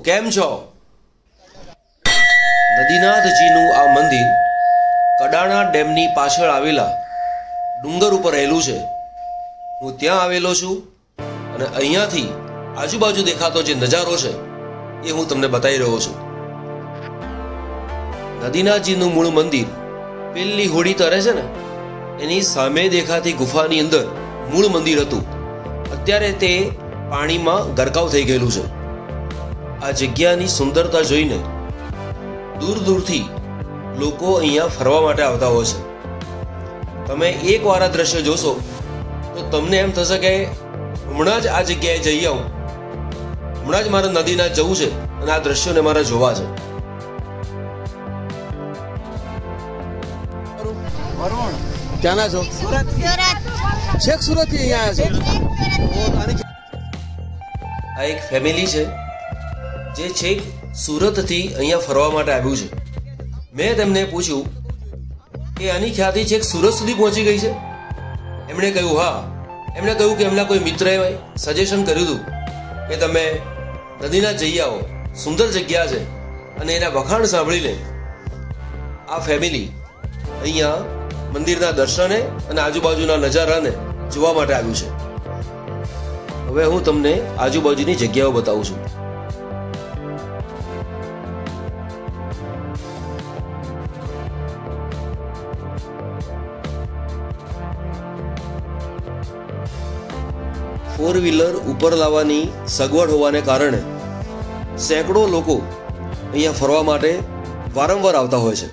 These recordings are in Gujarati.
કેમ છો? નદીનાથજીનું આ મંદિર કડાણા ડેમની પાછળ આવેલા ડુંગર ઉપર રહેલું છે. હું ત્યાં આવેલો છું અને અહીંયાથી આજુબાજુ દેખાતો જે નજારો છે એ હું તમને બતાવી રહ્યો છું. નદીનાથજીનું મૂળ મંદિર પેલી હોડી તરે છે ને એની સામે દેખાતી ગુફાની અંદર મૂળ મંદિર હતું. અત્યારે તે પાણીમાં ગરકાવ થઈ ગયેલું છે. આ જગ્યાની સુંદરતા જોઈને દૂર દૂરથી લોકો અહીંયા ફરવા માટે આવતા હોય છે. તમે એકવાર આ દ્રશ્ય જોશો તો તમને એમ થશે કે હમણાં જ આ જગ્યાએ જઈ આવું, હમણાં જ મારે નદીનાથ જવું છે અને આ દ્રશ્યોને મારે જોવા છે. ક્યાંના છો? છેક સુરત થી અહીંયા આવ્યા છો? આ એક ફેમિલી છે જે છેક સુરત થી અહીંયા ફરવા માટે આવ્યું છે. મેં તેમને પૂછ્યું કે આની ખ્યાતિ છેક સુરત સુધી પહોંચી ગઈ છે. એમણે કહ્યું હા. એમણે કહ્યું કે એમના કોઈ મિત્રએ સજેશન કર્યું હતું કે તમે નદીનાથ જઈ આવો, સુંદર જગ્યા છે. અને એના વખાણ સાંભળીને આ ફેમિલી અહીંયા મંદિરના દર્શને અને આજુબાજુના નજારાને જોવા માટે આવ્યું છે. હવે હું તમને આજુબાજુની જગ્યાઓ બતાવું છું. ફોર વ્હીલર ઉપર લાવવાની સગવડ હોવાને કારણે સેંકડો લોકો અહીંયા ફરવા માટે વારંવાર આવતા હોય છે.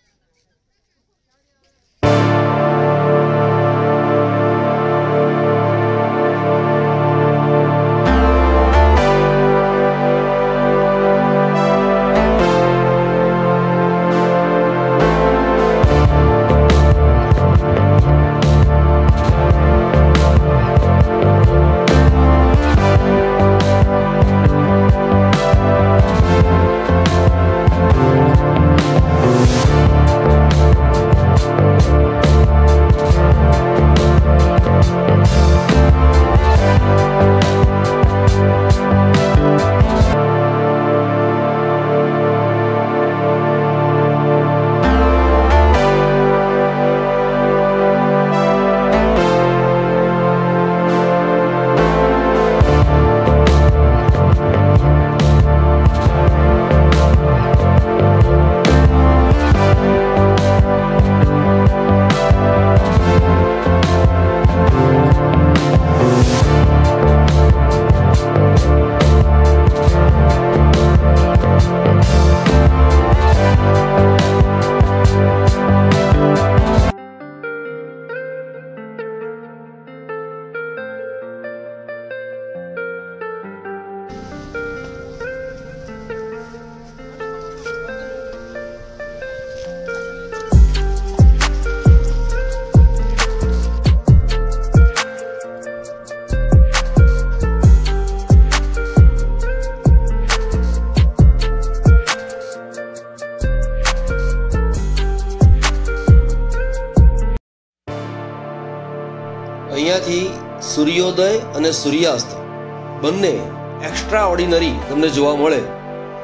અહીંયાથી સૂર્યોદય અને સૂર્યાસ્ત બંને એક્સ્ટ્રા ઓર્ડિનરી તમને જોવા મળે.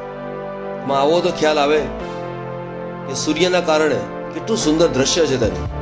આવો તો ખ્યાલ આવે કે સૂર્યના કારણે કેટલું સુંદર દ્રશ્ય છે તેનું.